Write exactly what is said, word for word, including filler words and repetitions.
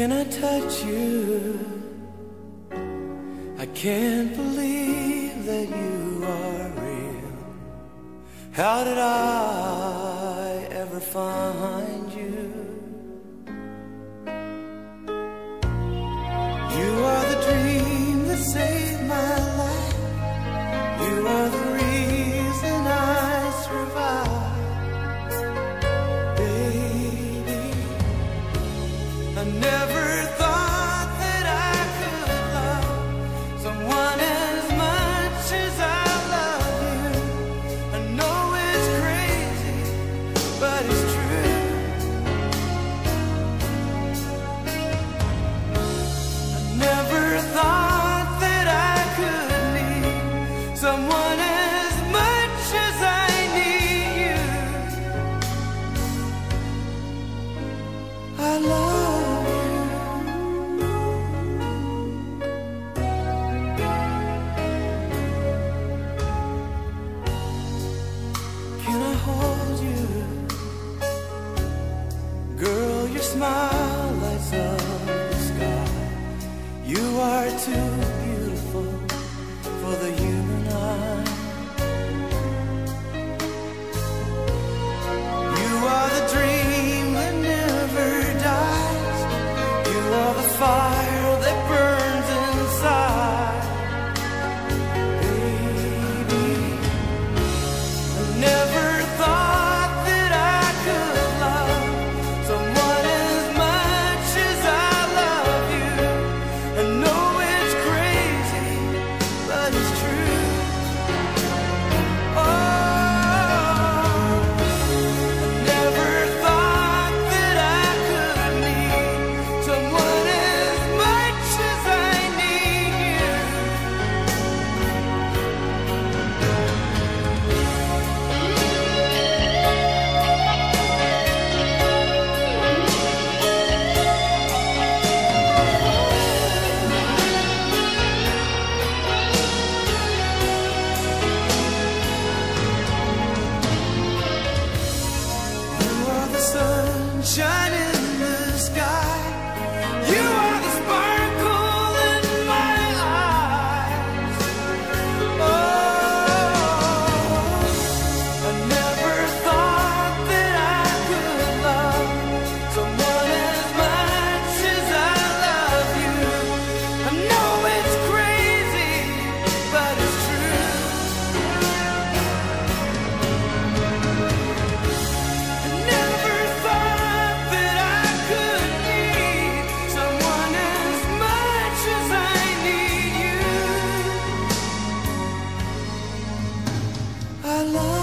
Can I touch you? I can't believe that you are real. How did I ever find you? You are the dream that saved my life. You are the reason I survive. Baby, I never thought that I could love someone as much as I love you. I know it's crazy, but it's true. I never thought that I could need someone as much as I need you. I love you. Can I hold you? Girl, your smile lights up the sky. You are too beautiful for the human eye. You are the dream that never dies. You are the fire that burns inside. Baby, I never thought that I could love someone as much as I love you. I know it's crazy, but it's true. Oh, I never thought that I could need someone as much as I need you. You are the sunshine in the sky. You are the sparkle in my eyes. Oh, I never thought that I could love someone as much as I love you. I know it's crazy, but it's true. I never thought that I could need someone as much as I need you. I love